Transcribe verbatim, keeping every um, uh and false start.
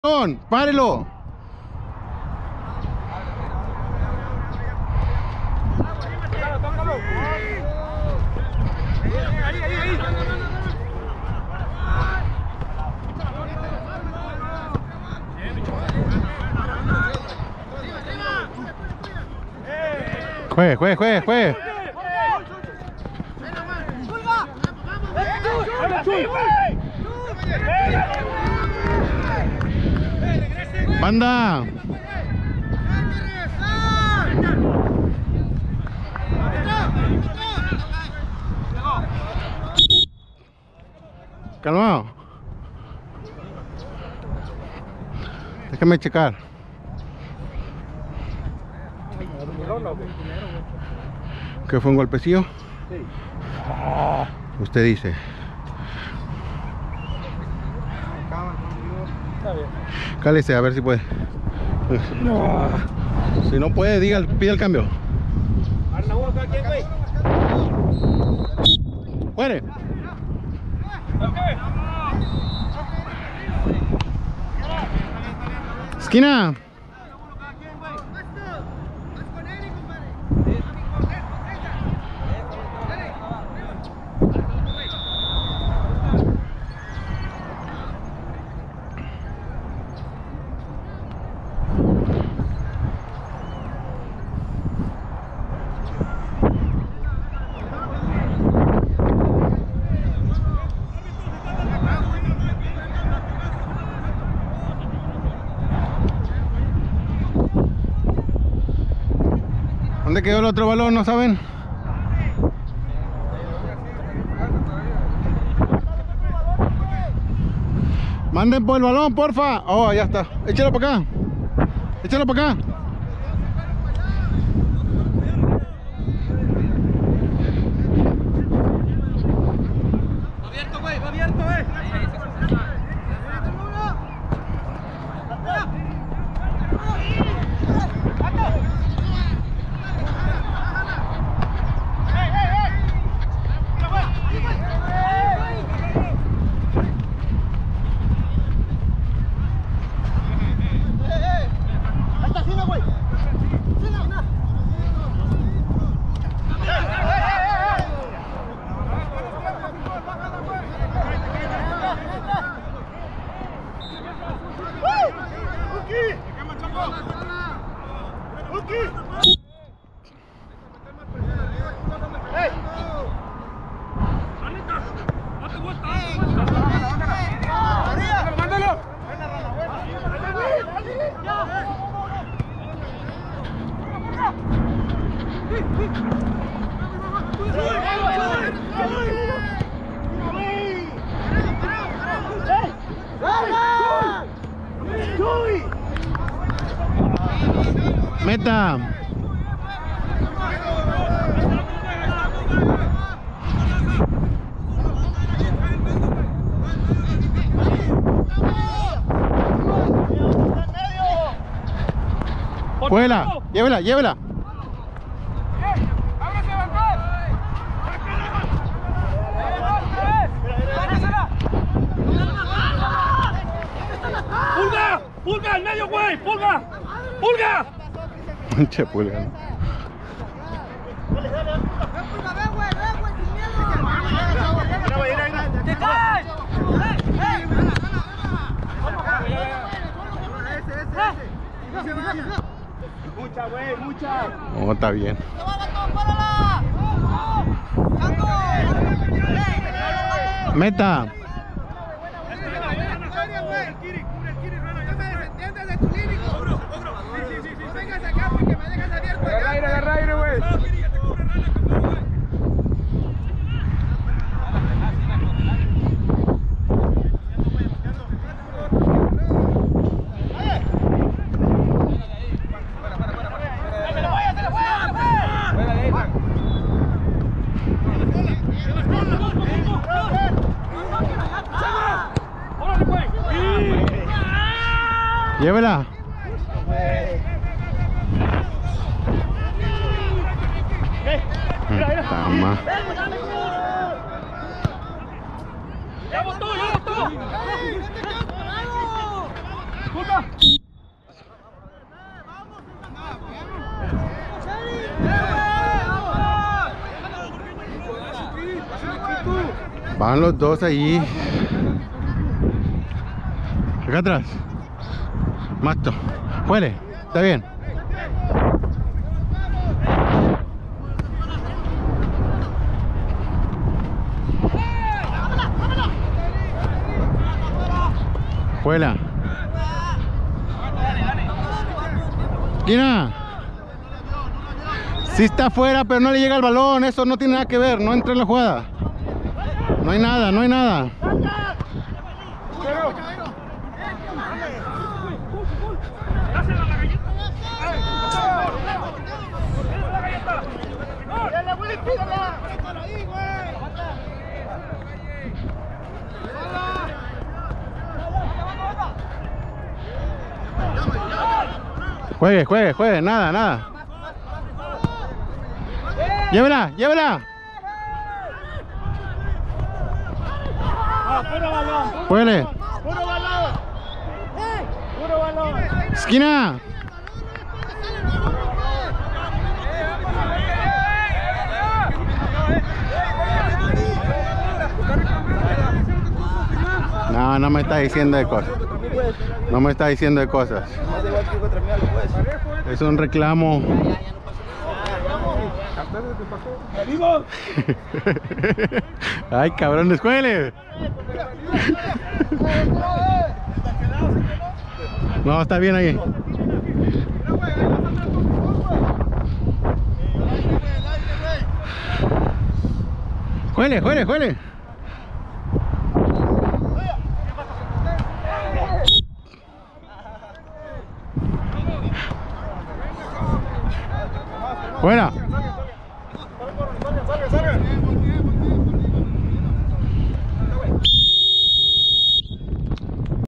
¡Párelo! Juegue, juegue, juegue, juegue. Banda. Calmado. Déjame checar. ¿Qué fue un golpecillo? Sí. Usted dice. Cálese, a ver si puede. No. Si no puede, diga, pide el cambio. ¡Fuere! ¡Esquina! ¿Dónde quedó el otro balón? ¿No saben? Manden por el balón, porfa. Oh, ya está. Échalo para acá. Échalo para acá. Va abierto, güey. Va abierto, güey. Meta. Vuela, llévela, llévela. ¡Pulga! ¡Pulga! ¡Al medio, güey! ¡Pulga! ¡Pulga! Che, pulga. ¡Te caes! Mucha, güey, mucha. Oh, está bien. Meta. Agarra aire, agarra aire, güey. Llévela. Tama. ¡Ya botó, ya botó! Pulga. Van los dos allí. Acá atrás. Mato. Juele. Está bien. Juela. Esquina. Sí está afuera, pero no le llega el balón. Eso no tiene nada que ver. No entra en la jugada. No hay nada, no hay nada. Juegue, juegue, juegue, nada, nada. Llévela, llévela. Puro balón. Juegue. Puro balón. Puro balón. Esquina. No, no me está diciendo de cosas. No me está diciendo de cosas. Es un reclamo. Ay, cabrón, escuele. No, está bien ahí. Juele, juele, juele. Fuera.